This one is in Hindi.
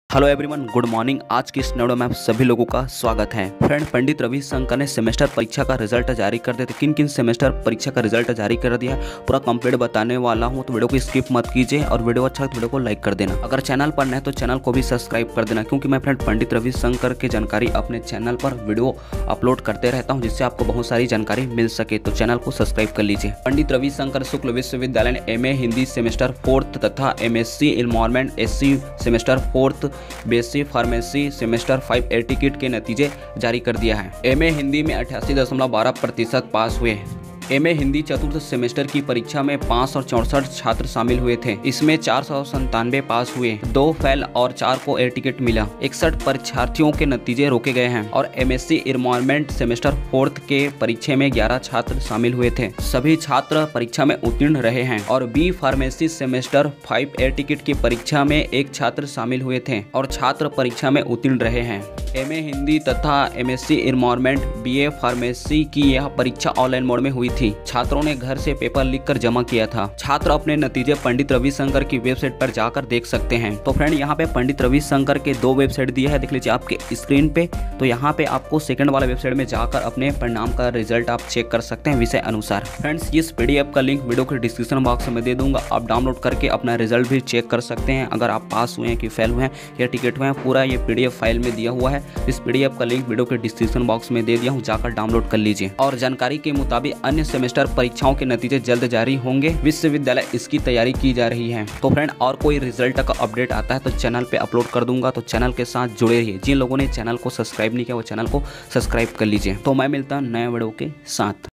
Hello everyone, good morning. आज की इस वीडियो में आप सभी लोगों का स्वागत है। फ्रेंड, पंडित रविशंकर ने सेमेस्टर परीक्षा का रिजल्ट जारी कर दिया। किन किन सेमेस्टर परीक्षा का रिजल्ट जारी कर दिया है पूरा कंप्लीट बताने वाला हूं, तो वीडियो को स्किप मत कीजिए और वीडियो अच्छा तो वीडियो को लाइक कर देना। अगर चैनल पर नए हैं तो चैनल को भी सब्सक्राइब कर देना, क्योंकि मैं फ्रेंड पंडित रविशंकर की जानकारी अपने चैनल पर वीडियो अपलोड करते रहता हूँ, जिससे आपको बहुत सारी जानकारी मिल सके। तो चैनल को सब्सक्राइब कर लीजिए। पंडित रविशंकर शुक्ल विश्वविद्यालय ने एमए हिंदी सेमेस्टर 4 तथा MSc environment SC semester 4 BSc pharmacy semester 5 air ticket के नतीजे जारी कर दिया है। एमए हिंदी में 88.12% पास हुए। एमए हिंदी चतुर्थ सेमेस्टर की परीक्षा में 564 छात्र शामिल हुए थे। इसमें 497 पास हुए, 2 फेल और 4 को एयर टिकट मिला। 61 परीक्षार्थियों के नतीजे रोके गए हैं। और एमएससी इन्वायरमेंट सेमेस्टर 4 के परीक्षा में 11 छात्र शामिल हुए थे। सभी छात्र परीक्षा में उत्तीर्ण रहे हैं। और B pharmacy semester 5 air ticket की परीक्षा में 1 छात्र शामिल हुए थे और छात्र परीक्षा में उत्तीर्ण रहे हैं। एमए हिंदी तथा एमएससी इन्वायरमेंट बीए फार्मेसी की यह परीक्षा ऑनलाइन मोड में हुई थी। छात्रों ने घर से पेपर लिखकर जमा किया था। छात्र अपने नतीजे पंडित रविशंकर की वेबसाइट पर जाकर देख सकते हैं। तो फ्रेंड, यहाँ पे पंडित रविशंकर के 2 वेबसाइट दिया है, देख लीजिए आपके स्क्रीन पे। तो यहाँ पे आपको सेकंड वाला वेबसाइट में जाकर अपने परिणाम का रिजल्ट आप चेक कर सकते हैं विषय अनुसार। फ्रेंड्स, इस पीडीएफ का लिंक वीडियो के डिस्क्रिप्शन बॉक्स में दे दूंगा। आप डाउनलोड करके अपना रिजल्ट भी चेक कर सकते हैं। अगर आप पास हुए हैं कि फेल हुए हैं या टिकट हुए हैं, पूरा ये पीडीएफ फाइल में दिया हुआ है। इस पीडीएफ का लिंक वीडियो के डिस्क्रिप्शन बॉक्स में दे दिया हूँ, जाकर डाउनलोड कर लीजिए। और जानकारी के मुताबिक अन्य सेमेस्टर परीक्षाओं के नतीजे जल्द जारी होंगे। विश्वविद्यालय इसकी तैयारी की जा रही है। तो फ्रेंड, और कोई रिजल्ट का अपडेट आता है तो चैनल पे अपलोड कर दूंगा, तो चैनल के साथ जुड़े रहिए। जिन लोगों ने चैनल को सब्सक्राइब नहीं किया वो चैनल को सब्सक्राइब कर लीजिए। तो मैं मिलता हूं नए वीडियो के साथ।